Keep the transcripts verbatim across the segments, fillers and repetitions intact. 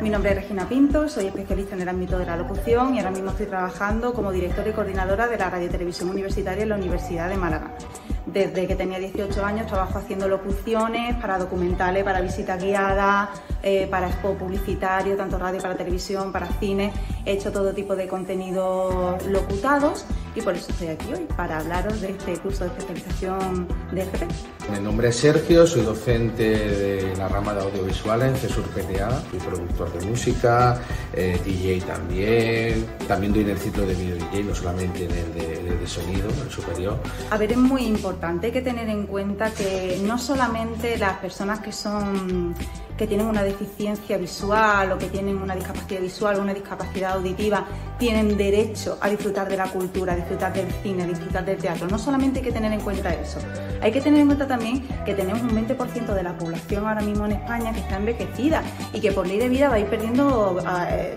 Mi nombre es Regina Pinto, soy especialista en el ámbito de la locución y ahora mismo estoy trabajando como directora y coordinadora de la Radio Televisión Universitaria en la Universidad de Málaga. Desde que tenía dieciocho años trabajo haciendo locuciones para documentales, para visitas guiadas, eh, para expo publicitario, tanto radio para televisión, para cine. He hecho todo tipo de contenidos locutados y por eso estoy aquí hoy, para hablaros de este curso de especialización de F P. Mi nombre es Sergio, soy docente de la rama de audiovisuales en CESUR P T A, soy productor de música, eh, D J también, también doy en el ciclo de video D J, no solamente en el de, en el de sonido, en el superior. A ver, es muy importante, hay que tener en cuenta que no solamente las personas que son que tienen una deficiencia visual o que tienen una discapacidad visual o una discapacidad auditiva tienen derecho a disfrutar de la cultura, a disfrutar del cine, a disfrutar del teatro. No solamente hay que tener en cuenta eso, hay que tener en cuenta también que tenemos un veinte por ciento de la población ahora mismo en España que está envejecida y que por ley de vida va a ir perdiendo eh,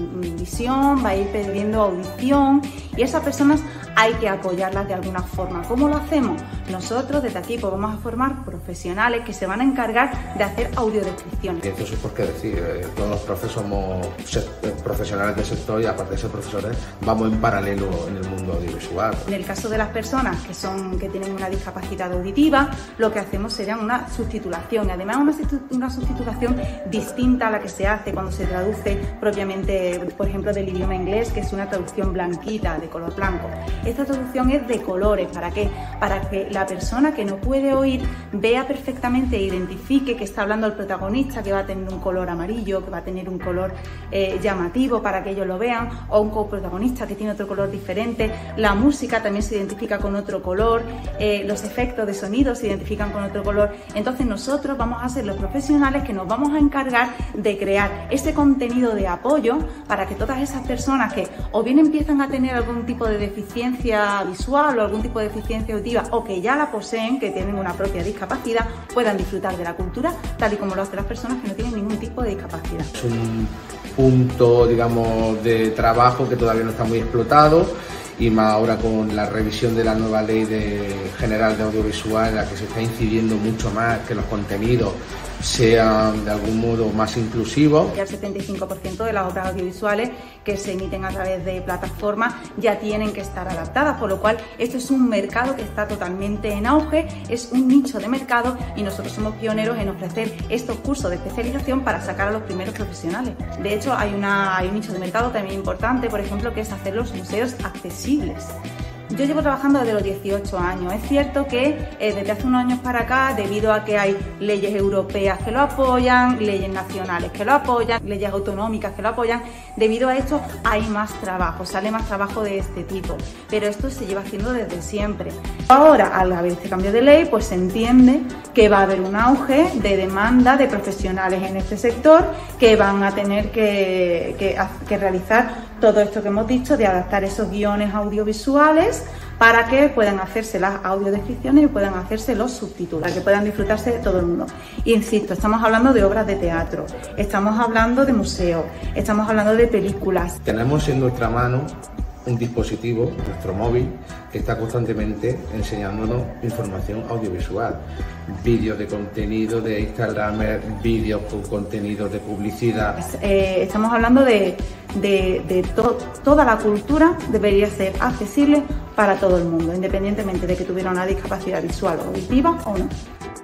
visión, va a ir perdiendo audición, y esas personas hay que apoyarlas de alguna forma. ¿Cómo lo hacemos? Nosotros desde aquí pues vamos a formar profesionales que se van a encargar de hacer audiodescripciones. Y entonces, ¿por qué decir? Eh, todos los profes somos profesionales del sector y aparte de ser profesores vamos en paralelo en el mundo audiovisual. En el caso de las personas que, son, que tienen una discapacidad auditiva, lo que hacemos sería una subtitulación, y además una, una subtitulación distinta a la que se hace cuando se traduce propiamente, por ejemplo, del idioma inglés, que es una traducción blanquita, de color blanco. Esta traducción es de colores. ¿Para qué? Para que la persona que no puede oír vea perfectamente e identifique que está hablando el protagonista, que va a tener un color amarillo, que va a tener un color eh, llamativo para que ellos lo vean, o un coprotagonista que tiene otro color diferente. La música también se identifica con otro color, eh, los efectos de sonido se identifican con otro color. Entonces nosotros vamos a ser los profesionales que nos vamos a encargar de crear ese contenido de apoyo para que todas esas personas que o bien empiezan a tener algún tipo de deficiencia visual o algún tipo de deficiencia auditiva, o que ya la poseen, que tienen una propia discapacidad, puedan disfrutar de la cultura tal y como lo hacen las personas que no tienen ningún tipo de discapacidad. Es un punto, digamos, de trabajo que todavía no está muy explotado, y más ahora con la revisión de la nueva ley de, general de audiovisual, en la que se está incidiendo mucho más que los contenidos sean de algún modo más inclusivos. Ya el setenta y cinco por ciento de las obras audiovisuales que se emiten a través de plataformas ya tienen que estar adaptadas, por lo cual esto es un mercado que está totalmente en auge, es un nicho de mercado y nosotros somos pioneros en ofrecer estos cursos de especialización para sacar a los primeros profesionales. De hecho, hay, una, hay un nicho de mercado también importante, por ejemplo, que es hacer los museos accesibles. Yo llevo trabajando desde los dieciocho años. Es cierto que eh, desde hace unos años para acá, debido a que hay leyes europeas que lo apoyan, leyes nacionales que lo apoyan, leyes autonómicas que lo apoyan, debido a esto hay más trabajo, sale más trabajo de este tipo. Pero esto se lleva haciendo desde siempre. Ahora, al haber este cambio de ley, pues se entiende que va a haber un auge de demanda de profesionales en este sector que van a tener que, que, que realizar todo esto que hemos dicho, de adaptar esos guiones audiovisuales para que puedan hacerse las audiodescripciones y puedan hacerse los subtítulos, para que puedan disfrutarse de todo el mundo. Insisto, estamos hablando de obras de teatro, estamos hablando de museos, estamos hablando de películas. Tenemos en nuestra mano un dispositivo, nuestro móvil, que está constantemente enseñándonos información audiovisual, vídeos de contenido de Instagram, vídeos con contenido de publicidad. Eh, estamos hablando de, de, de to, toda la cultura debería ser accesible para todo el mundo, independientemente de que tuviera una discapacidad visual o auditiva o no.